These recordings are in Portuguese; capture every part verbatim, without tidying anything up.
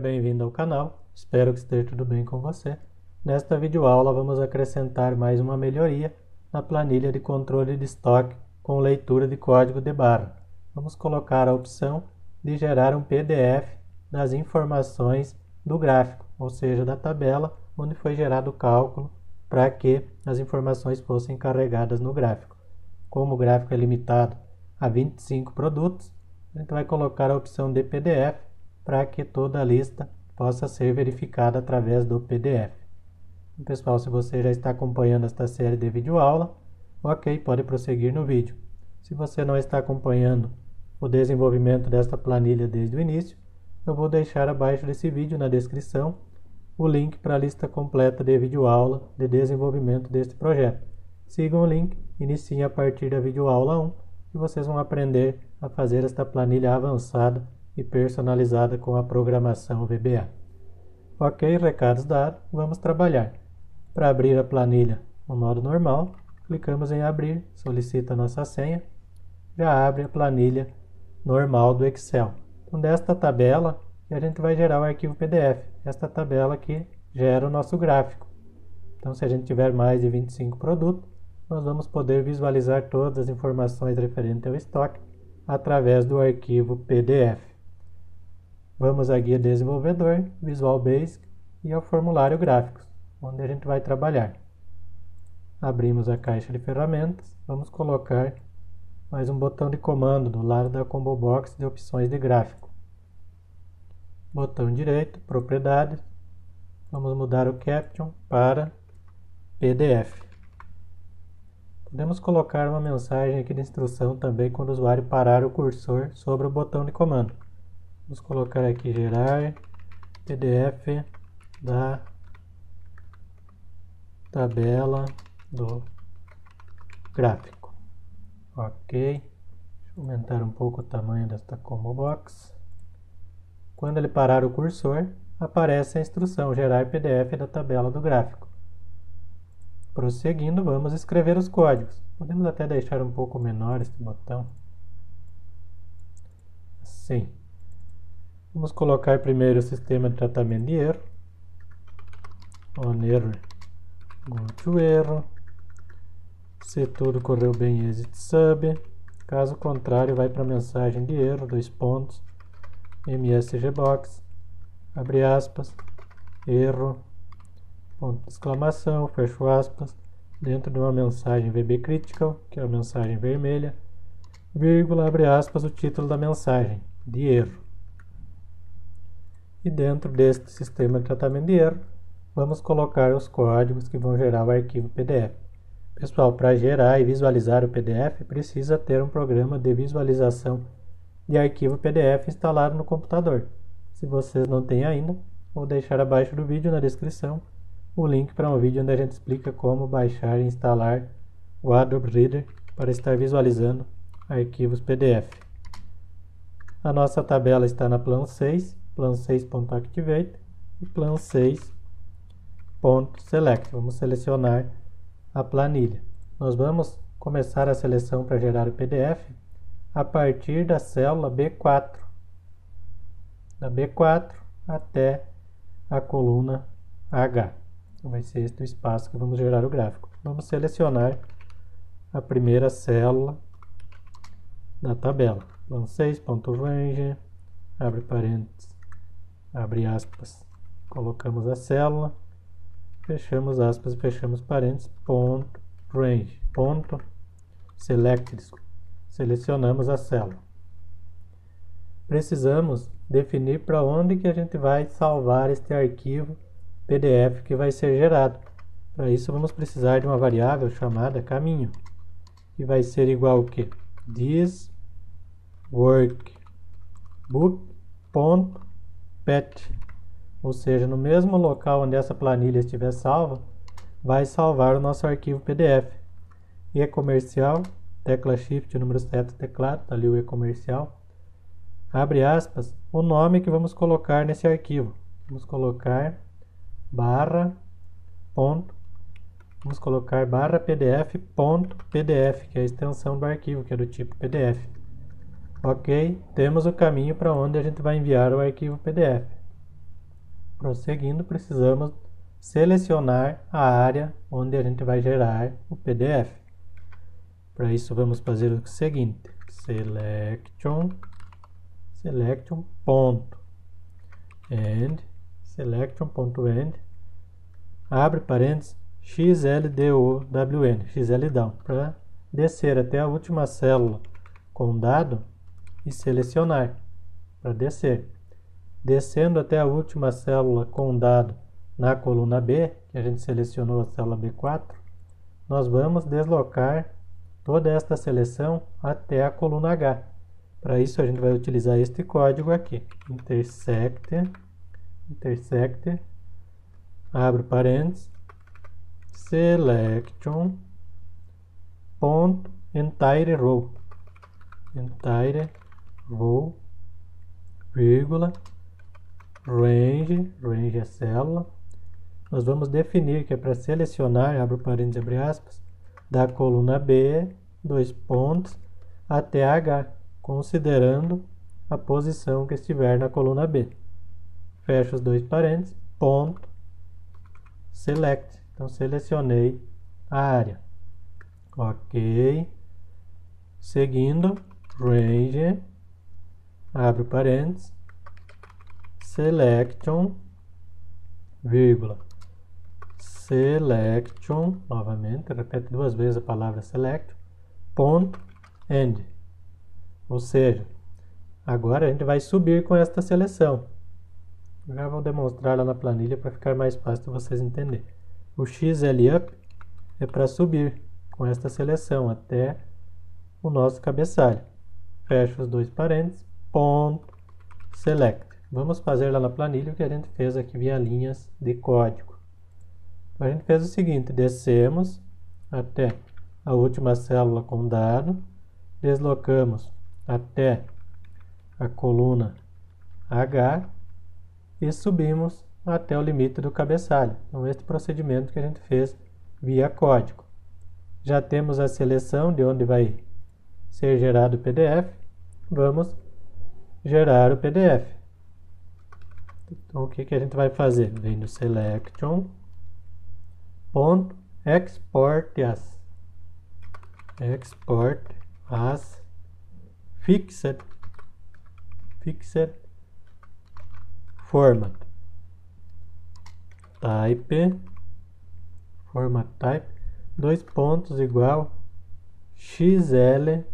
bem-vindo ao canal, espero que esteja tudo bem com você. Nesta videoaula vamos acrescentar mais uma melhoria na planilha de controle de estoque com leitura de código de barra. Vamos colocar a opção de gerar um P D F das informações do gráfico, ou seja, da tabela onde foi gerado o cálculo para que as informações fossem carregadas no gráfico. Como o gráfico é limitado a vinte e cinco produtos, a gente vai colocar a opção de P D F para que toda a lista possa ser verificada através do P D F. Então, pessoal, se você já está acompanhando esta série de videoaula, ok, pode prosseguir no vídeo. Se você não está acompanhando o desenvolvimento desta planilha desde o início, eu vou deixar abaixo desse vídeo na descrição o link para a lista completa de videoaula de desenvolvimento deste projeto. Sigam o link, iniciem a partir da videoaula um e vocês vão aprender a fazer esta planilha avançada e personalizada com a programação V B A. Ok, recados dados, vamos trabalhar. Para abrir a planilha no modo normal, clicamos em abrir, solicita nossa senha, já abre a planilha normal do Excel. Então, desta tabela, a gente vai gerar o arquivo P D F, esta tabela que gera o nosso gráfico. Então, se a gente tiver mais de vinte e cinco produtos, nós vamos poder visualizar todas as informações referentes ao estoque através do arquivo P D F. Vamos à guia desenvolvedor, Visual Basic e ao formulário gráficos, onde a gente vai trabalhar. Abrimos a caixa de ferramentas, vamos colocar mais um botão de comando do lado da combo box de opções de gráfico. Botão direito, propriedades, vamos mudar o caption para P D F. Podemos colocar uma mensagem aqui de instrução também quando o usuário parar o cursor sobre o botão de comando. Vamos colocar aqui gerar P D F da tabela do gráfico. Ok. Deixa eu aumentar um pouco o tamanho desta combo box. Quando ele parar o cursor, aparece a instrução gerar P D F da tabela do gráfico. Prosseguindo, vamos escrever os códigos. Podemos até deixar um pouco menor este botão. Assim. Vamos colocar primeiro o sistema de tratamento de erro. On error, go to erro. Se tudo correu bem, exit sub. Caso contrário, vai para a mensagem de erro, dois pontos, msgbox, abre aspas, erro, ponto de exclamação, fecho aspas, dentro de uma mensagem V B Critical, que é a mensagem vermelha, vírgula, abre aspas, o título da mensagem, de erro. E dentro deste sistema de tratamento de erro, vamos colocar os códigos que vão gerar o arquivo P D F. Pessoal, para gerar e visualizar o P D F, precisa ter um programa de visualização de arquivo P D F instalado no computador. Se vocês não têm ainda, vou deixar abaixo do vídeo na descrição o link para um vídeo onde a gente explica como baixar e instalar o Adobe Reader para estar visualizando arquivos P D F. A nossa tabela está na plan seis, plan seis ponto activate e plan seis ponto select. Vamos selecionar a planilha. Nós vamos começar a seleção para gerar o P D F a partir da célula B quatro. Da B quatro até a coluna H. Então vai ser este o espaço que vamos gerar o gráfico. Vamos selecionar a primeira célula da tabela. Plan seis ponto range, abre parênteses, abre aspas, colocamos a célula, fechamos aspas e fechamos parênteses, ponto range, ponto select, desculpa. Selecionamos a célula. Precisamos definir para onde que a gente vai salvar este arquivo P D F que vai ser gerado. Para isso vamos precisar de uma variável chamada caminho, que vai ser igual ao que? This workbook.path, ou seja, no mesmo local onde essa planilha estiver salva, vai salvar o nosso arquivo P D F. E comercial, tecla Shift, número sete do teclado, está ali o E comercial, abre aspas, o nome que vamos colocar nesse arquivo. Vamos colocar barra, ponto, vamos colocar barra pdf ponto pdf, que é a extensão do arquivo, que é do tipo P D F. Ok, temos o caminho para onde a gente vai enviar o arquivo P D F. Prosseguindo, precisamos selecionar a área onde a gente vai gerar o P D F. Para isso vamos fazer o seguinte: selection, selection ponto end, selection.end, abre parênteses, xldown, xldown, para descer até a última célula com dado e selecionar, para descer. Descendo até a última célula com dado na coluna B, que a gente selecionou a célula B quatro, nós vamos deslocar toda esta seleção até a coluna H. Para isso a gente vai utilizar este código aqui, intersect, intersect, abre parênteses, selection ponto entire row, entire row, vírgula, range, range é célula. Nós vamos definir que é para selecionar, abre parênteses, abre aspas, da coluna B, dois pontos, até H, considerando a posição que estiver na coluna B. Fecho os dois parênteses, ponto, select. Então, selecionei a área. Ok. Seguindo, range, abre parênteses, selection, vírgula, selection, novamente, repete duas vezes a palavra selection, ponto, end. Ou seja, agora a gente vai subir com esta seleção. Já vou demonstrar lá na planilha para ficar mais fácil de vocês entenderem. O xlup é para subir com esta seleção até o nosso cabeçalho. Fecho os dois parênteses, ponto, select. Vamos fazer lá na planilha o que a gente fez aqui via linhas de código. A gente fez o seguinte: descemos até a última célula com dado, deslocamos até a coluna H e subimos até o limite do cabeçalho. Então, este procedimento que a gente fez via código. Já temos a seleção de onde vai ser gerado o P D F. Vamos gerar o P D F. Então, o que, que a gente vai fazer? Vem no selection, ponto, export as, export as, fixed, fixed format, type, format type, dois pontos igual, xl,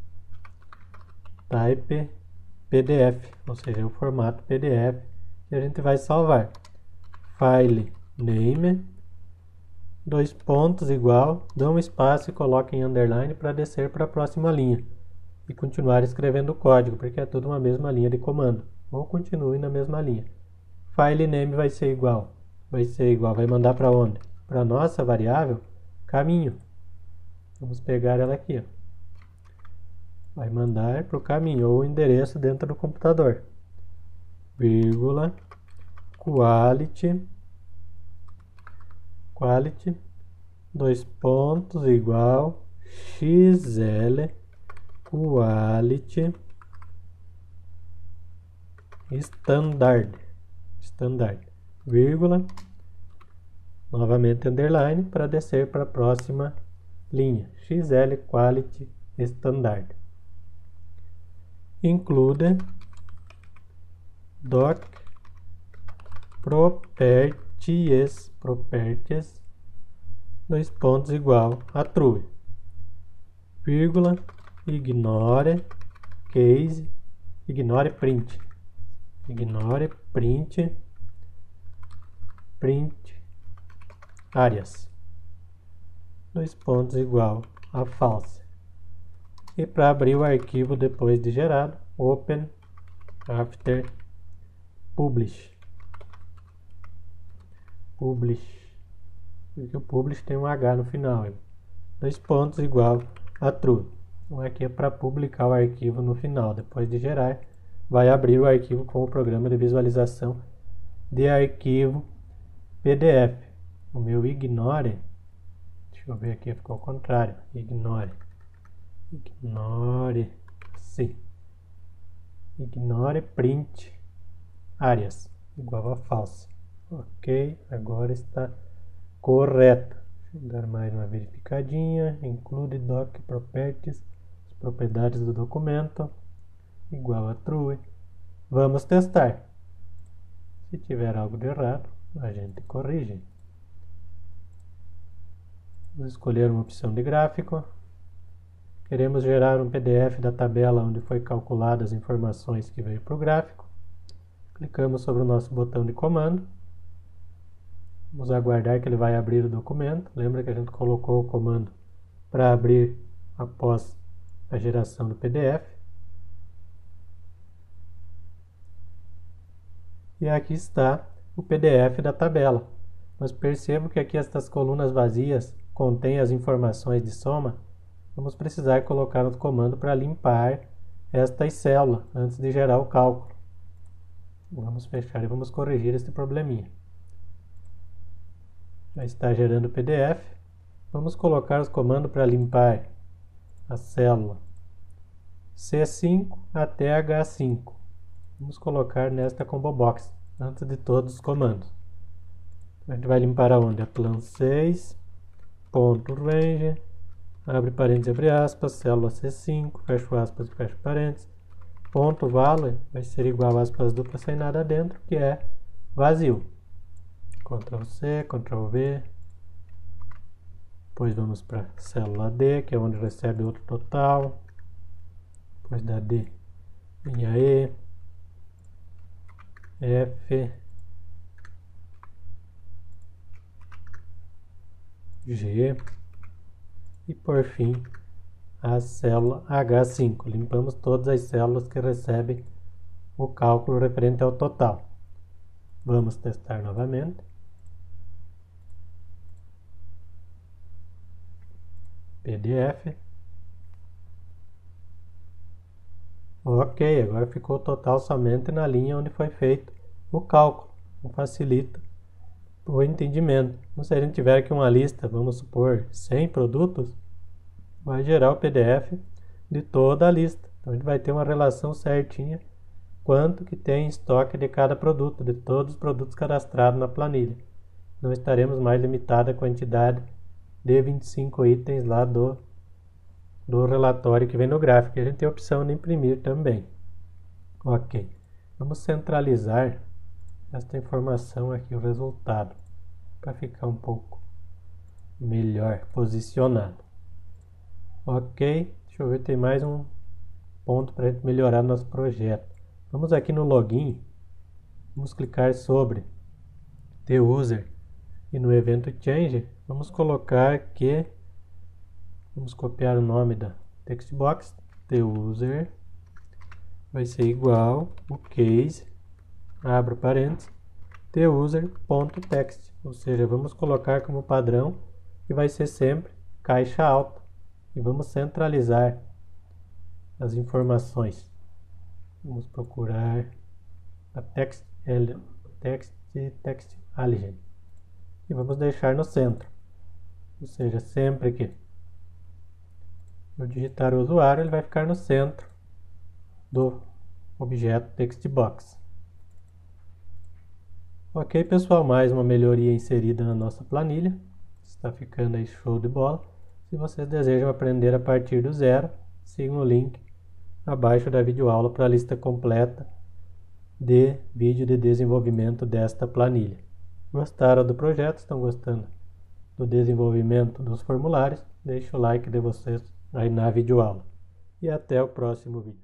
type, P D F, ou seja, o formato P D F que a gente vai salvar. File name, dois pontos igual, dá um espaço e coloca em underline para descer para a próxima linha e continuar escrevendo o código, porque é tudo uma mesma linha de comando. Ou continue na mesma linha. File name vai ser igual, vai ser igual, vai mandar para onde? Para a nossa variável caminho. Vamos pegar ela aqui, ó. Vai mandar para o caminho ou o endereço dentro do computador. Vírgula, quality, quality, dois pontos igual, xl, quality, standard, standard, vírgula, novamente underline para descer para a próxima linha, xl, quality, standard. Include doc properties, properties, dois pontos igual a true, vírgula, ignore case, ignore print, ignore print, print áreas, dois pontos igual a false. E para abrir o arquivo depois de gerado, open after publish, publish, porque o publish tem um H no final, dois pontos igual a true. Então aqui é para publicar o arquivo no final, depois de gerar, vai abrir o arquivo com o programa de visualização de arquivo P D F. O meu ignore, deixa eu ver aqui, ficou ao contrário, ignore, ignore, sim, ignore print áreas igual a false. Ok, agora está correto. Deixa eu dar mais uma verificadinha. Include doc properties, as propriedades do documento, igual a true. Vamos testar. Se tiver algo de errado, a gente corrige. Vamos escolher uma opção de gráfico. Queremos gerar um P D F da tabela onde foi calculadas as informações que veio para o gráfico. Clicamos sobre o nosso botão de comando. Vamos aguardar que ele vai abrir o documento. Lembra que a gente colocou o comando para abrir após a geração do P D F. E aqui está o P D F da tabela. Mas percebo que aqui estas colunas vazias contêm as informações de soma. Vamos precisar colocar o comando para limpar estas células antes de gerar o cálculo. Vamos fechar e vamos corrigir este probleminha. Já está gerando o P D F. Vamos colocar os comandos para limpar a célula C cinco até H cinco. Vamos colocar nesta combo box antes de todos os comandos. A gente vai limpar aonde? A plan seis, ponto range, abre parênteses, abre aspas, célula C cinco, fecha aspas e fecha parênteses, ponto value vai ser igual a aspas duplas sem nada dentro, que é vazio. Ctrl C, Ctrl V, depois vamos para a célula D, que é onde recebe outro total, depois da D vem a E, F, G e por fim a célula H cinco. Limpamos todas as células que recebem o cálculo referente ao total. Vamos testar novamente. P D F. Ok, agora ficou o total somente na linha onde foi feito o cálculo. Facilita o entendimento. Então, se a gente tiver aqui uma lista, vamos supor cem produtos, vai gerar o P D F de toda a lista. Então a gente vai ter uma relação certinha quanto que tem em estoque de cada produto, de todos os produtos cadastrados na planilha. Não estaremos mais limitados à quantidade de vinte e cinco itens lá do, do relatório que vem no gráfico. E a gente tem a opção de imprimir também. Ok, vamos centralizar esta informação aqui, o resultado, para ficar um pouco melhor posicionado. Ok, deixa eu ver, tem mais um ponto para a gente melhorar nosso projeto. Vamos aqui no login, vamos clicar sobre The User e no evento Change, vamos colocar que, vamos copiar o nome da textbox, The User vai ser igual o case, abro parênteses, The User.text, ou seja, vamos colocar como padrão que vai ser sempre caixa alta e vamos centralizar as informações. Vamos procurar a text, text, text alien e vamos deixar no centro, ou seja, sempre que eu digitar o usuário, ele vai ficar no centro do objeto textbox. Ok, pessoal, mais uma melhoria inserida na nossa planilha. Está ficando aí show de bola. Se vocês desejam aprender a partir do zero, sigam o link abaixo da videoaula para a lista completa de vídeo de desenvolvimento desta planilha. Gostaram do projeto? Estão gostando do desenvolvimento dos formulários? Deixe o like de vocês aí na videoaula. E até o próximo vídeo.